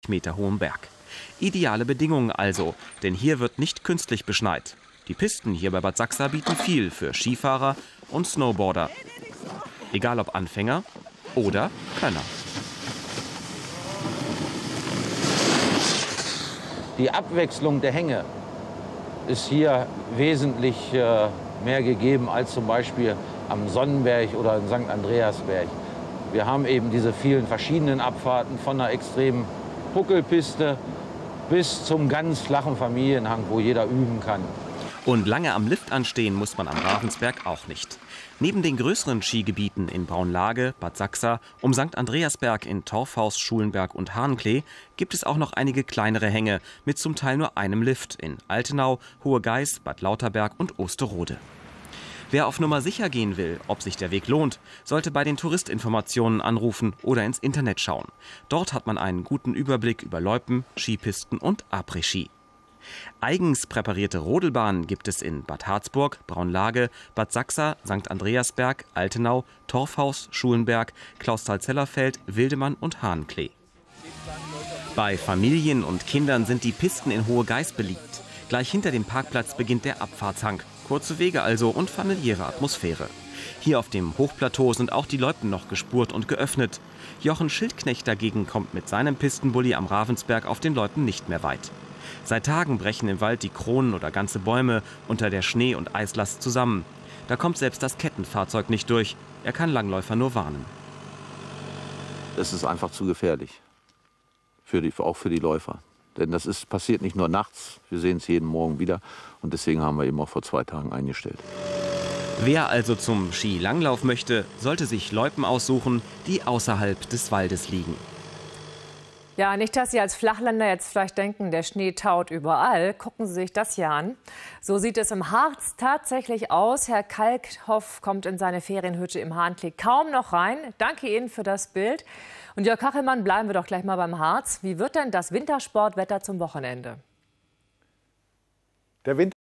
Meter hohem Berg. Ideale Bedingungen also, denn hier wird nicht künstlich beschneit. Die Pisten hier bei Bad Sachsa bieten viel für Skifahrer und Snowboarder. Egal ob Anfänger oder Könner. Die Abwechslung der Hänge ist hier wesentlich mehr gegeben als zum Beispiel am Sonnenberg oder am St. Andreasberg. Wir haben eben diese vielen verschiedenen Abfahrten von einer extremen Buckelpiste bis zum ganz flachen Familienhang, wo jeder üben kann. Und lange am Lift anstehen muss man am Ravensberg auch nicht. Neben den größeren Skigebieten in Braunlage, Bad Sachsa, um St. Andreasberg in Torfhaus, Schulenberg und Hahnklee gibt es auch noch einige kleinere Hänge mit zum Teil nur einem Lift in Altenau, Hohe Geiß, Bad Lauterberg und Osterode. Wer auf Nummer sicher gehen will, ob sich der Weg lohnt, sollte bei den Touristinformationen anrufen oder ins Internet schauen. Dort hat man einen guten Überblick über Loipen, Skipisten und Après-Ski. Eigens präparierte Rodelbahnen gibt es in Bad Harzburg, Braunlage, Bad Sachsa, St. Andreasberg, Altenau, Torfhaus, Schulenberg, Clausthal-Zellerfeld, Wildemann und Hahnklee. Bei Familien und Kindern sind die Pisten in Hohe Geiß beliebt. Gleich hinter dem Parkplatz beginnt der Abfahrtshang. Kurze Wege also und familiäre Atmosphäre. Hier auf dem Hochplateau sind auch die Loipen noch gespurt und geöffnet. Jochen Schildknecht dagegen kommt mit seinem Pistenbully am Ravensberg auf den Loipen nicht mehr weit. Seit Tagen brechen im Wald die Kronen oder ganze Bäume unter der Schnee- und Eislast zusammen. Da kommt selbst das Kettenfahrzeug nicht durch. Er kann Langläufer nur warnen. Das ist einfach zu gefährlich, auch für die Läufer. Denn das passiert nicht nur nachts, wir sehen es jeden Morgen wieder. Und deswegen haben wir eben auch vor 2 Tagen eingestellt. Wer also zum Skilanglauf möchte, sollte sich Loipen aussuchen, die außerhalb des Waldes liegen. Ja, nicht, dass Sie als Flachländer jetzt vielleicht denken, der Schnee taut überall. Gucken Sie sich das hier an. So sieht es im Harz tatsächlich aus. Herr Kalkhoff kommt in seine Ferienhütte im Hahnklee kaum noch rein. Danke Ihnen für das Bild. Und Jörg Kachelmann, bleiben wir doch gleich mal beim Harz. Wie wird denn das Wintersportwetter zum Wochenende? Der Winter